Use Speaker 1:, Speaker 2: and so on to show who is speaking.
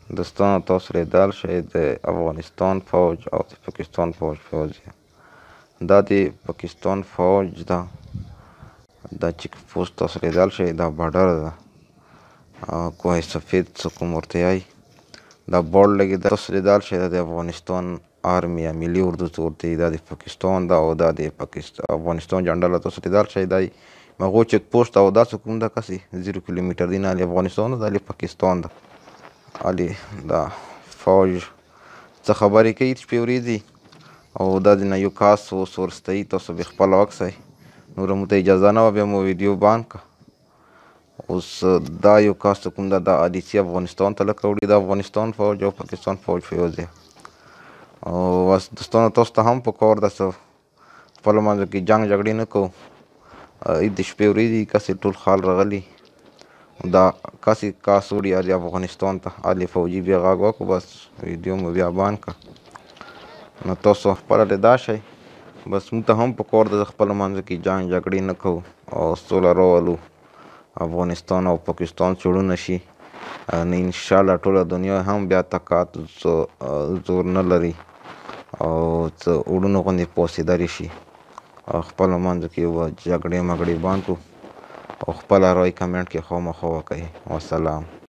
Speaker 1: دوستانو تاسو لیدل شئ د افغانستان فوج او د پاکستان فوج دا د پاکستان فوج ده. دا چیک پوسټ تاسو لیدل شئ دا بارډر ده، کوه سفید څه کوم ورته وایي. دا بورډ لګېدلی تاسو لیدل شئ دا د افغانستان آرمي یا ملي اردو څه ورته وایي، دا د پاکستان ده او دا د افغانستان جنډه له تاسو لیدل شئ دا مغو چیک پوسټ او دا څه کوم ده کسې 0 کیلومتر دی نه د افغانستان ده، دا د پاکستان ده. علي دا فوج څه خبرې کوي شپې ورځې، او دا د نه یو کس اوس ورسته تاسو به خپله وکسئ، نوره مو ته اجازه نه وه، بیا مو ویډیو بند کړه. اوس دا یو کس څه کوم ده دا عدیسي افغانستان ته لکه وړي، د افغانستان فوج او پاکستان فوج په یو ځای. او بس دوستانو تاسو ته هم پکار ده څه خپلو منځو کې جنګ جګړې نه کوو، د شپې ورځې کسې ټول خال راغلي دا کسې کاس وړي د افغانستان ته علي فوجي بیا غږ وکړو، بس ویډیو مو بیا بند کړه. نو تاسو خپله لیدا شئ، بس موږ ته هم پکار ده خپلو منځو کې جنګ جګړې نه کوو او سوله راولو. افغانستان او پاکستان څېړونه شي، نو انشاءالله ټوله دنیا هم بیا تقاعد زور نه لري او څه وړونو غوندې پاڅېدلی شي او خپلو منځو کې به جګړې مګړې بند کړو او خپله رای کمنټ کې خامخا وکړئ. والسلام.